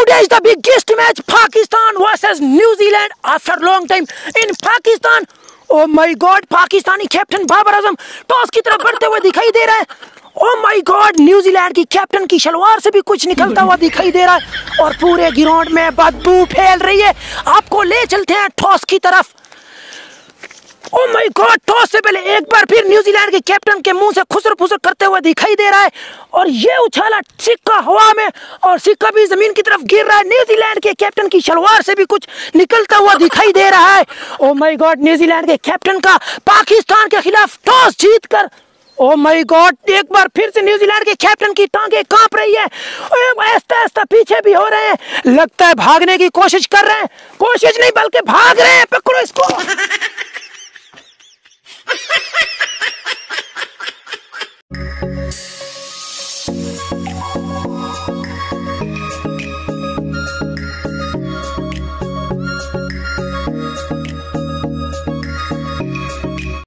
Today is the biggest match, Pakistan versus New Zealand after long time in Pakistan. Oh my God, Pakistani captain Babar Azam toss की तरफ बढ़ते हुए दिखाई दे रहा है। Oh my God, न्यूजीलैंड की कैप्टन की शलवार से भी कुछ निकलता हुआ दिखाई दे रहा है और पूरे ग्राउंड में बदबू फैल रही है। आपको ले चलते हैं टॉस की तरफ। Oh my God, टॉस से पहले एक बार फिर न्यूजीलैंड के कैप्टन के मुंह से खुसर फुसर करते हुए दिखाई दे रहा है और ये उछाला सिक्का हवा में और सिक्का भी जमीन की तरफ गिर रहा है। न्यूजीलैंड के कैप्टन की शलवार से भी कुछ निकलता हुआ दिखाई दे रहा है। Oh my God, न्यूजीलैंड के कैप्टन का पाकिस्तान के खिलाफ टॉस जीतकर Oh my God, एक बार फिर से न्यूजीलैंड के कैप्टन की टांगे कांप रही है। आहिस्ता आहिस्ता पीछे भी हो रहे हैं, लगता है भागने की कोशिश कर रहे हैं। कोशिश नहीं बल्कि भाग रहे हैं। पकड़ो इसको।